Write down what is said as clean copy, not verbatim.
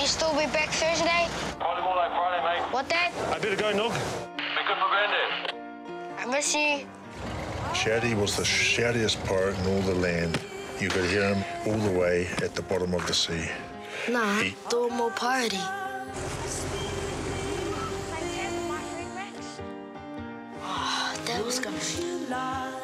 you still be back Thursday? Probably more like Friday, mate. What, Dad? I better go, Nook. Be good for Granddad. I miss you. Shouty was the shoutiest pirate in all the land. You could hear him all the way at the bottom of the sea. Nah, do more party. Oh, that was gonna be...